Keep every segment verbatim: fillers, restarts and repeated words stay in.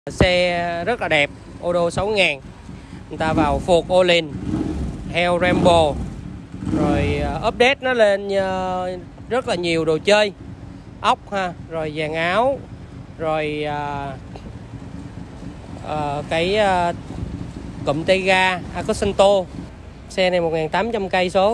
Xe rất là đẹp, ô tô sáu ngàn. Người ta vào Ford Olin, heo Rambo. Rồi update nó lên rất là nhiều đồ chơi, ốc ha, rồi dàn áo, rồi uh, uh, cái uh, cụm tay ga Acosanto. Xe này một nghìn tám trăm cây số.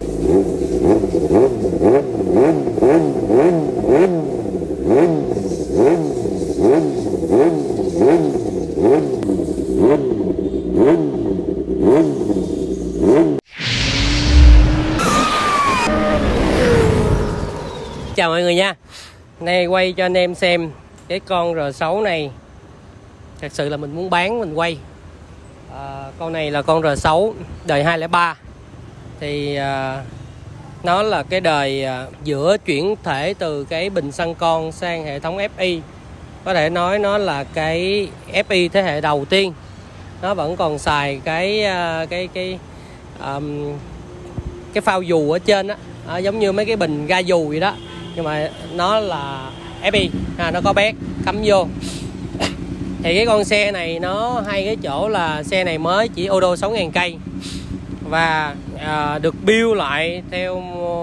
Chào mọi người nha. Nay quay cho anh em xem cái con R sáu này. Thật sự là mình muốn bán mình quay. à, Con này là con R sáu đời hai không ba. Thì à, nó là cái đời à, giữa chuyển thể từ cái bình xăng con sang hệ thống ép i. Có thể nói nó là cái ép i thế hệ đầu tiên. Nó vẫn còn xài cái cái cái cái, um, cái phao dù ở trên đó, à, giống như mấy cái bình ga dù vậy đó. Nhưng mà nó là ép i, à, nó có bét cắm vô. Thì cái con xe này nó hay cái chỗ là xe này mới chỉ ô tô sáu ngàn cây. Và à, được build lại theo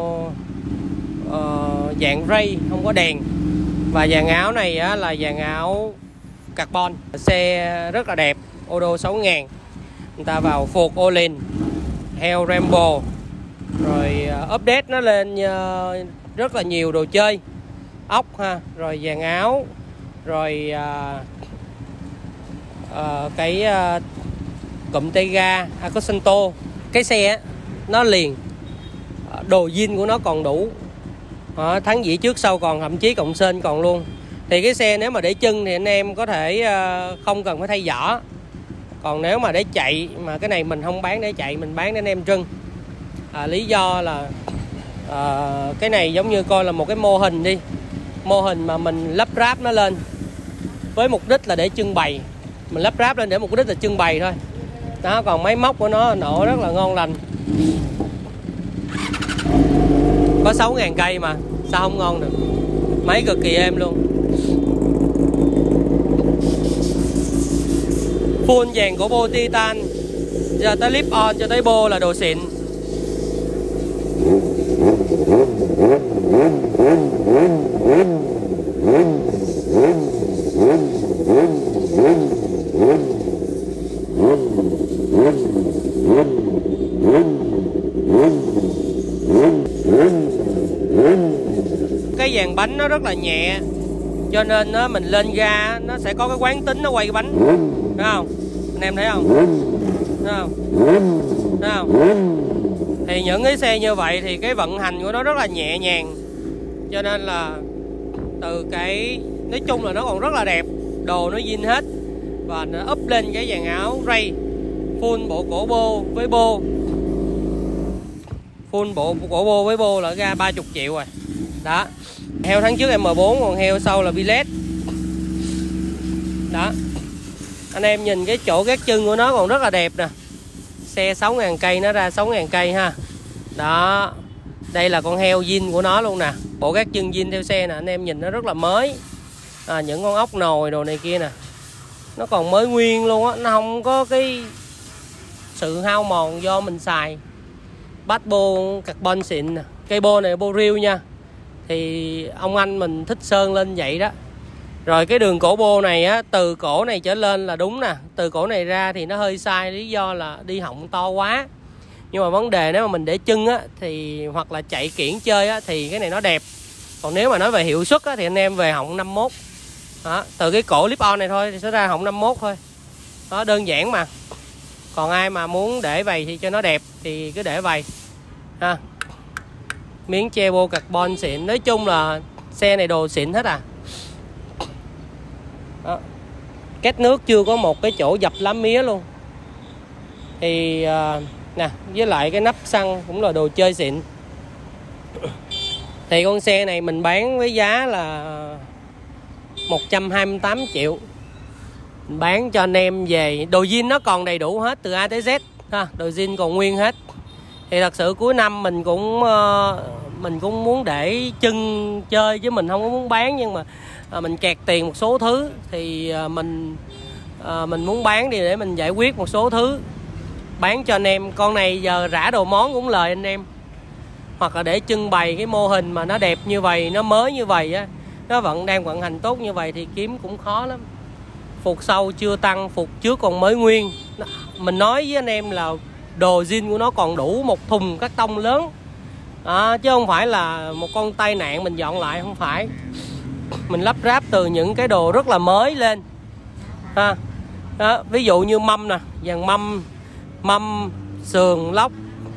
uh, dạng ray, không có đèn. Và dàn áo này á, là dàn áo carbon. Xe rất là đẹp, ô tô sáu ngàn. Người ta vào Ford Olin, heo Rambo. Rồi uh, update nó lên uh, rất là nhiều đồ chơi, ốc ha, rồi dàn áo, rồi uh, uh, cái uh, cụm tay ga Acosanto. Cái xe nó liền, đồ zin của nó còn đủ, à, thắng dĩ trước sau còn, thậm chí cộng sên còn luôn. Thì cái xe nếu mà để chân thì anh em có thể uh, không cần phải thay vỏ. Còn nếu mà để chạy, mà cái này mình không bán để chạy, mình bán để anh em trưng. à, Lý do là à, cái này giống như coi là một cái mô hình đi, mô hình mà mình lắp ráp nó lên với mục đích là để trưng bày. Mình lắp ráp lên để mục đích là trưng bày thôi đó. Còn máy móc của nó nổ rất là ngon lành. Có sáu ngàn cây mà sao không ngon được. Máy cực kỳ êm luôn. Full dàn của bô titan, giờ tới clip on cho tới bô là đồ xịn. Cái dàn bánh nó rất là nhẹ, cho nên nó mình lên ga nó sẽ có cái quán tính nó quay cái bánh, thấy không anh em, thấy không, thấy không, thấy không? Thì những cái xe như vậy thì cái vận hành của nó rất là nhẹ nhàng, cho nên là từ cái nói chung là nó còn rất là đẹp, đồ nó zin hết. Và nó up lên cái dàn áo ray, full bộ cổ bô với bô, full bộ cổ bô với bô là ra ba mươi triệu rồi đó. Heo tháng trước M bốn, còn heo sau là Billet đó. Anh em nhìn cái chỗ gác chân của nó còn rất là đẹp nè. Xe sáu ngàn cây, nó ra sáu ngàn cây ha. Đó, đây là con heo zin của nó luôn nè. Bộ gác chân zin theo xe nè, anh em nhìn nó rất là mới. à, Những con ốc nồi đồ này kia nè, nó còn mới nguyên luôn á. Nó không có cái sự hao mòn do mình xài. Bát bô carbon xịn nè. Cây bô này bô riêu nha. Thì ông anh mình thích sơn lên vậy đó. Rồi cái đường cổ bô này á, từ cổ này trở lên là đúng nè. Từ cổ này ra thì nó hơi sai, lý do là đi họng to quá. Nhưng mà vấn đề nếu mà mình để chân á, thì hoặc là chạy kiển chơi á, thì cái này nó đẹp. Còn nếu mà nói về hiệu suất á, thì anh em về họng năm mốt đó. Từ cái cổ clip on này thôi thì sẽ ra họng năm mốt thôi đó, đơn giản mà. Còn ai mà muốn để vầy thì cho nó đẹp thì cứ để vầy ha. Miếng che bô carbon xịn. Nói chung là xe này đồ xịn hết à đó. Két nước chưa có một cái chỗ dập lá mía luôn. Thì uh, nè, với lại cái nắp xăng cũng là đồ chơi xịn. Thì con xe này mình bán với giá là một trăm hai mươi tám triệu. Mình bán cho anh em về. Đồ zin nó còn đầy đủ hết từ A tới Z ha. Đồ zin còn nguyên hết. Thì thật sự cuối năm mình cũng uh, mình cũng muốn để chân chơi chứ mình không có muốn bán. Nhưng mà à, mình kẹt tiền một số thứ thì à, mình à, mình muốn bán đi để mình giải quyết một số thứ, bán cho anh em. Con này giờ rã đồ món cũng lời anh em, hoặc là để trưng bày cái mô hình mà nó đẹp như vậy, nó mới như vậy á, nó vẫn đang vận hành tốt như vậy thì kiếm cũng khó lắm. Phục sau chưa tăng, phục trước còn mới nguyên. Mình nói với anh em là đồ zin của nó còn đủ một thùng cắt tông lớn à, chứ không phải là một con tai nạn mình dọn lại, không phải. Mình lắp ráp từ những cái đồ rất là mới lên ha. Đó, ví dụ như mâm nè, dàn mâm, mâm sườn lóc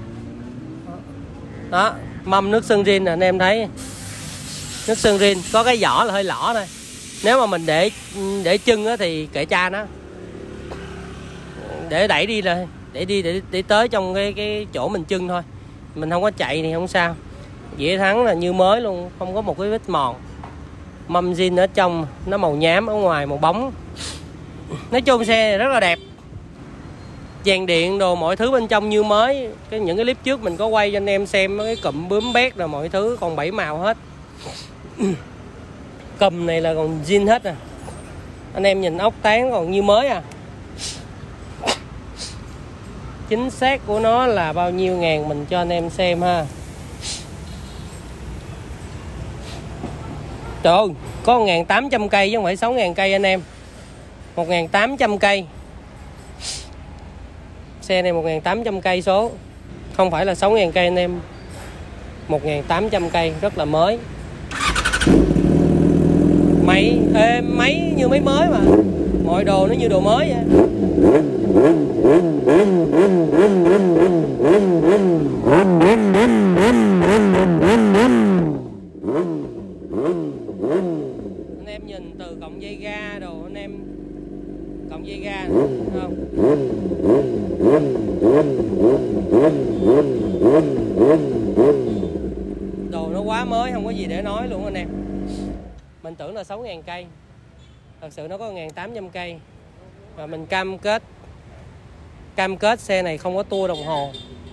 đó, mâm nước sơn rin nè anh em thấy, nước sơn rin có cái vỏ là hơi lỏ thôi. Nếu mà mình để để chân á thì kệ cha nó, để đẩy đi là để đi để, để tới trong cái cái chỗ mình chân thôi, mình không có chạy thì không sao. Dĩa thắng là như mới luôn, không có một cái vết mòn. Mâm zin ở trong nó màu nhám, ở ngoài màu bóng. Nói chung xe này rất là đẹp, dàn điện đồ mọi thứ bên trong như mới. Cái những cái clip trước mình có quay cho anh em xem cái cụm bướm bét rồi mọi thứ còn bảy màu hết. Cùm này là còn zin hết à, anh em nhìn ốc tán còn như mới à. Chính xác của nó là bao nhiêu ngàn mình cho anh em xem ha. Trời ơi, có một nghìn tám trăm cây chứ không phải sáu nghìn cây anh em. Một nghìn tám trăm cây. Xe này một nghìn tám trăm cây số, không phải là sáu nghìn cây anh em. Một nghìn tám trăm cây, rất là mới. Máy ê, máy như máy mới mà, mọi đồ nó như đồ mới vậy. Anh em nhìn từ cọng dây ga đồ, anh em cọng dây ga không? Đồ nó quá mới, không có gì để nói luôn anh em. Mình tưởng là sáu nghìn cây, thật sự nó có một nghìn tám trăm cây. Và mình cam kết Cam kết xe này không có tua đồng hồ.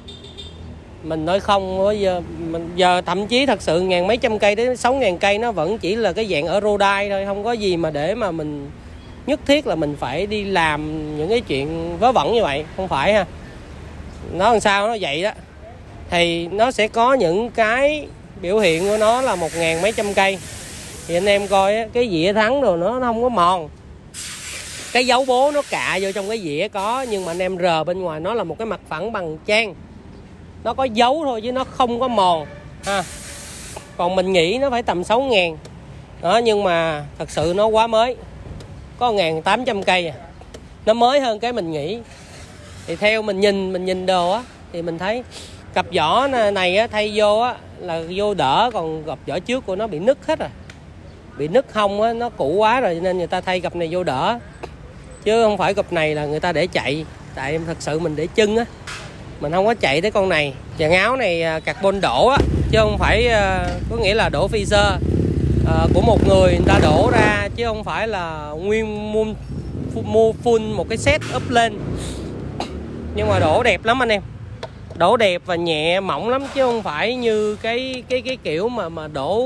Mình nói không bây giờ, mình giờ thậm chí thật sự ngàn mấy trăm cây đến sáu nghìn cây nó vẫn chỉ là cái dạng ở Rodai thôi, không có gì mà để mà mình nhất thiết là mình phải đi làm những cái chuyện vớ vẩn như vậy, không phải ha. Nó làm sao nó vậy đó, thì nó sẽ có những cái biểu hiện của nó là một ngàn mấy trăm cây. Thì anh em coi cái dĩa thắng rồi nó không có mòn, cái dấu bố nó cạ vô trong cái dĩa có, nhưng mà anh em rờ bên ngoài nó là một cái mặt phẳng bằng trang, nó có dấu thôi chứ nó không có mòn ha. Còn mình nghĩ nó phải tầm sáu ngàn đó, nhưng mà thật sự nó quá mới, có một nghìn tám trăm cây à. Nó mới hơn cái mình nghĩ. Thì theo mình nhìn mình nhìn đồ á thì mình thấy cặp vỏ này á, thay vô á là vô đỡ, còn cặp vỏ trước của nó bị nứt hết rồi, bị nứt hông á, nó cũ quá rồi nên người ta thay cặp này vô đỡ, chứ không phải cặp này là người ta để chạy. Tại em thật sự mình để chân á, mình không có chạy tới con này. Dàn áo này carbon đổ á, chứ không phải có nghĩa là đổ Fisher à, của một người người ta đổ ra, chứ không phải là nguyên mua, mua full một cái set up lên. Nhưng mà đổ đẹp lắm anh em, đổ đẹp và nhẹ mỏng lắm, chứ không phải như cái cái cái kiểu mà mà đổ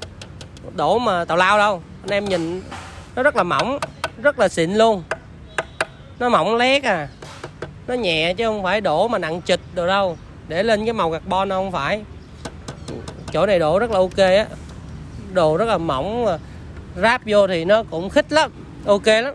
đổ mà tào lao đâu. Anh em nhìn nó rất là mỏng, rất là xịn luôn, nó mỏng lét à, nó nhẹ chứ không phải đổ mà nặng trịch đồ đâu, để lên cái màu carbon không phải. Chỗ này đổ rất là ok á, đồ rất là mỏng, ráp vô thì nó cũng khít lắm, ok lắm.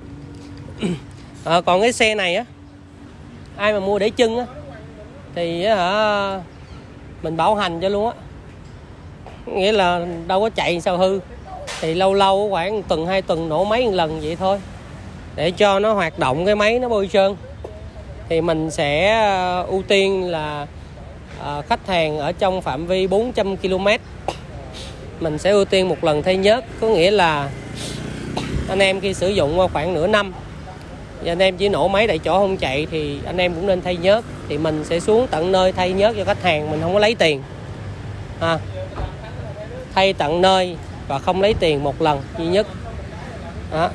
À, còn cái xe này á, ai mà mua để chân á thì hả mình bảo hành cho luôn á, nghĩa là đâu có chạy sao hư, thì lâu lâu khoảng tuần hai tuần nổ máy một lần vậy thôi, để cho nó hoạt động cái máy nó bôi trơn. Thì mình sẽ ưu tiên là à, khách hàng ở trong phạm vi bốn trăm ki lô mét mình sẽ ưu tiên một lần thay nhớt. Có nghĩa là anh em khi sử dụng qua khoảng nửa năm và anh em chỉ nổ máy tại chỗ không chạy thì anh em cũng nên thay nhớt. Thì mình sẽ xuống tận nơi thay nhớt cho khách hàng, mình không có lấy tiền à, thay tận nơi và không lấy tiền một lần duy nhất đó.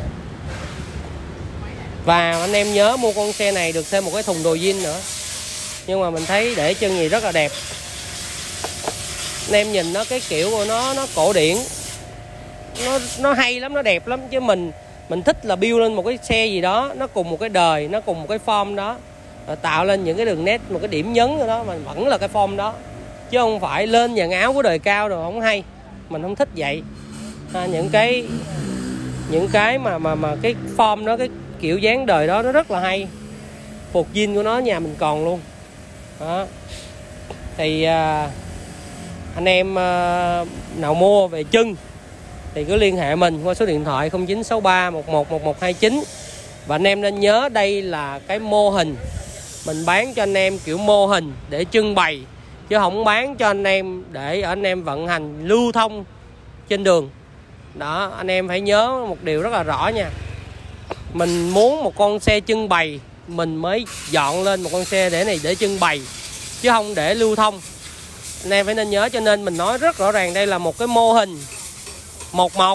Và anh em nhớ mua con xe này được thêm một cái thùng đồ zin nữa, nhưng mà mình thấy để chân gì rất là đẹp. Anh em nhìn nó cái kiểu của nó nó cổ điển, nó nó hay lắm, nó đẹp lắm. Chứ mình mình thích là build lên một cái xe gì đó nó cùng một cái đời, nó cùng một cái form đó, rồi tạo lên những cái đường nét, một cái điểm nhấn của nó mà vẫn là cái form đó, chứ không phải lên dàn áo của đời cao rồi không hay. Mình không thích vậy. À, những cái những cái mà mà mà cái form đó, cái kiểu dáng đời đó nó rất là hay. Phục zin của nó nhà mình còn luôn đó. Thì à, anh em à, nào mua về chân thì cứ liên hệ mình qua số điện thoại không chín sáu ba một một một một hai chín. Và anh em nên nhớ đây là cái mô hình, mình bán cho anh em kiểu mô hình để trưng bày, chứ không bán cho anh em để anh em vận hành lưu thông trên đường. Đó, anh em phải nhớ một điều rất là rõ nha. Mình muốn một con xe trưng bày mình mới dọn lên một con xe để này để trưng bày, chứ không để lưu thông. Anh em phải nên nhớ, cho nên mình nói rất rõ ràng đây là một cái mô hình một một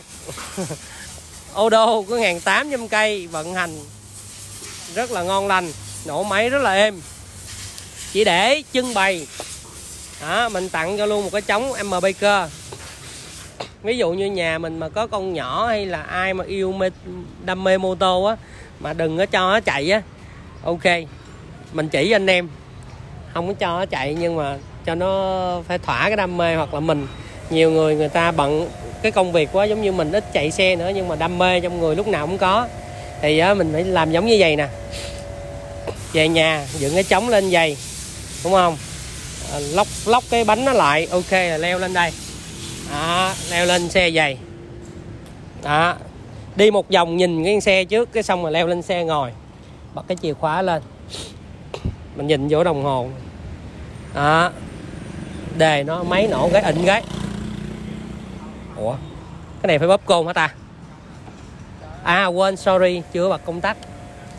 ô đô có một nghìn tám trăm cây vận hành rất là ngon lành, nổ máy rất là êm, chỉ để trưng bày. Đó, mình tặng cho luôn một cái trống em Baker. Ví dụ như nhà mình mà có con nhỏ hay là ai mà yêu mê, đam mê mô tô á, mà đừng có cho nó chạy á, ok mình chỉ anh em không có cho nó chạy, nhưng mà cho nó phải thỏa cái đam mê. Hoặc là mình, nhiều người người ta bận cái công việc quá, giống như mình ít chạy xe nữa, nhưng mà đam mê trong người lúc nào cũng có, thì á, mình phải làm giống như vậy nè. Về nhà dựng cái trống lên vậy, đúng không, à, lóc lóc cái bánh nó lại, ok là leo lên đây. Đó, leo lên xe vậy. Đó, đi một vòng nhìn cái xe trước, cái xong rồi leo lên xe ngồi, bật cái chìa khóa lên, mình nhìn vô đồng hồ. Đó, đề nó máy nổ cái ịnh cái. Ủa, cái này phải bóp côn hả ta? À quên, sorry, chưa bật công tắc.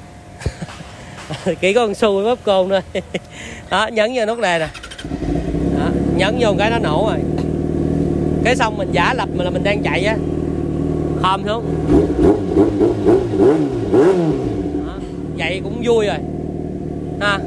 Chỉ có con xu bóp côn thôi. Đó, nhấn vô nút đề nè. Đó, nhấn vô cái nó nổ rồi. Cái xong mình giả lập mà là mình đang chạy á, khom xuống. Đó, vậy cũng vui rồi ha.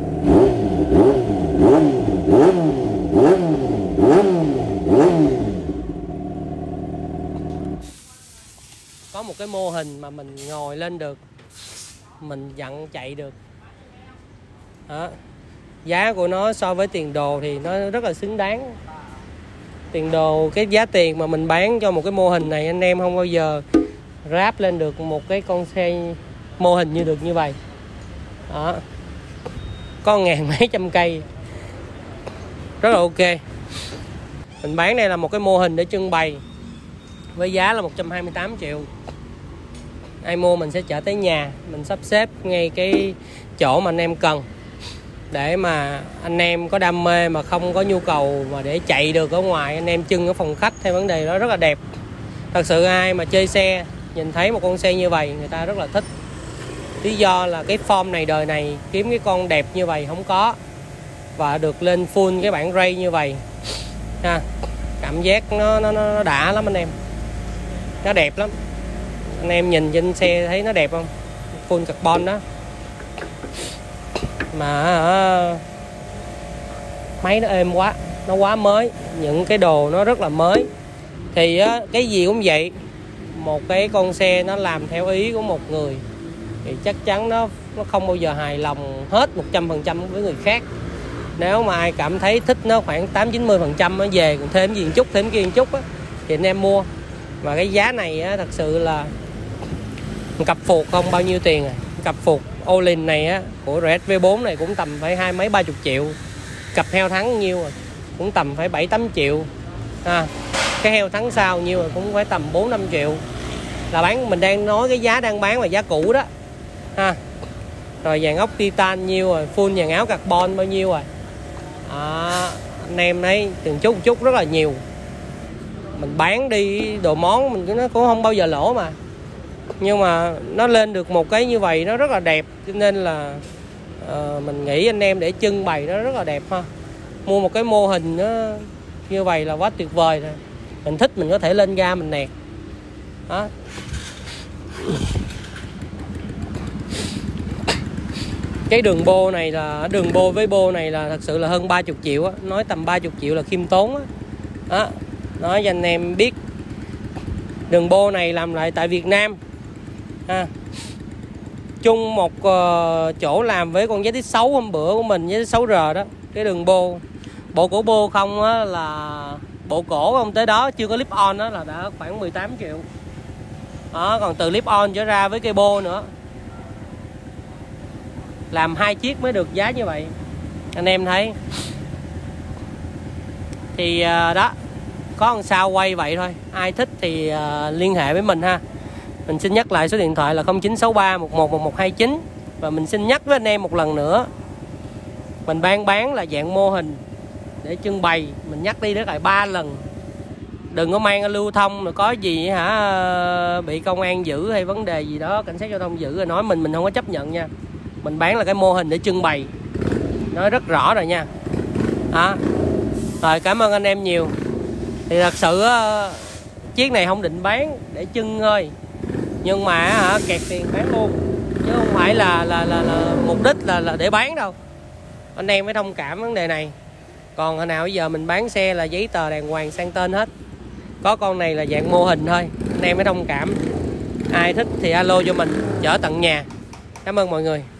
Có một cái mô hình mà mình ngồi lên được, mình dặn chạy được. Đó, giá của nó so với tiền đồ thì nó rất là xứng đáng. Tiền đồ, cái giá tiền mà mình bán cho một cái mô hình này, anh em không bao giờ ráp lên được một cái con xe mô hình như được như vậy. Đó, có ngàn mấy trăm cây, rất là ok. Mình bán đây là một cái mô hình để trưng bày với giá là một trăm hai mươi tám triệu. Ai mua mình sẽ chở tới nhà, mình sắp xếp ngay cái chỗ mà anh em cần, để mà anh em có đam mê mà không có nhu cầu mà để chạy được ở ngoài, anh em trưng ở phòng khách theo vấn đề đó rất là đẹp. Thật sự ai mà chơi xe nhìn thấy một con xe như vậy người ta rất là thích. Lý do là cái form này đời này kiếm cái con đẹp như vậy không có, và được lên full cái bản ray như vậy ha, cảm giác nó nó nó đã lắm anh em, nó đẹp lắm. Anh em nhìn trên xe thấy nó đẹp không, full carbon đó. Mà máy nó êm quá, nó quá mới, những cái đồ nó rất là mới. Thì á, cái gì cũng vậy, một cái con xe nó làm theo ý của một người thì chắc chắn nó nó không bao giờ hài lòng hết một trăm phần trăm với người khác. Nếu mà ai cảm thấy thích nó khoảng tám chín mươi phần trăm nó về còn thêm gì một chút, thêm kia một chút á, thì anh em mua. Và cái giá này á, thật sự là cặp phuộc không bao nhiêu tiền à. Cặp phuộc Olin này á, của rờ ét vê bốn này cũng tầm phải hai mấy ba chục triệu. Cặp heo thắng nhiêu rồi cũng tầm phải bảy tám triệu à. Cái heo thắng sau nhiêu rồi cũng phải tầm bốn năm triệu. Là bán, mình đang nói cái giá đang bán là giá cũ đó ha. Rồi dàn ốc titan nhiêu rồi, full dàn áo carbon bao nhiêu rồi à, anh em thấy từng chút một chút rất là nhiều. Mình bán đi đồ món mình nó cũng không bao giờ lỗ mà, nhưng mà nó lên được một cái như vậy nó rất là đẹp, cho nên là uh, mình nghĩ anh em để trưng bày nó rất là đẹp ha. Mua một cái mô hình nó như vậy là quá tuyệt vời rồi. Mình thích mình có thể lên ga mình nẹt đó. Cái đường bô này là đường bô với bô này là thật sự là hơn ba mươi triệu á, nói tầm ba mươi triệu là khiêm tốn á. Đó, nói cho anh em biết Đường bô này làm lại tại Việt Nam ha. Chung một uh, chỗ làm với con Z X sáu hôm bữa của mình, Z X sáu R đó. Cái đường bô, bộ cổ bô không á, là bộ cổ không tới đó, chưa có clip on đó là đã khoảng mười tám triệu đó. Còn từ clip on trở ra với cây bô nữa, làm hai chiếc mới được giá như vậy anh em thấy. Thì uh, đó, có làm sao quay vậy thôi. Ai thích thì uh, liên hệ với mình ha. Mình xin nhắc lại số điện thoại là không chín sáu ba một một một một hai chín. Và mình xin nhắc với anh em một lần nữa, mình bán bán là dạng mô hình để trưng bày. Mình nhắc đi đến lại ba lần. Đừng có mang lưu thông rồi có gì hả bị công an giữ hay vấn đề gì đó, cảnh sát giao thông giữ rồi nói mình, mình không có chấp nhận nha. Mình bán là cái mô hình để trưng bày, nói rất rõ rồi nha. Đó. Rồi cảm ơn anh em nhiều. Thì thật sự chiếc này không định bán để trưng thôi, nhưng mà hả, kẹt tiền bán luôn, chứ không phải là là là, là mục đích là, là để bán đâu. Anh em phải thông cảm vấn đề này. Còn hồi nào bây giờ mình bán xe là giấy tờ đàng hoàng sang tên hết. Có con này là dạng mô hình thôi, anh em phải thông cảm. Ai thích thì alo cho mình chở tận nhà. Cảm ơn mọi người.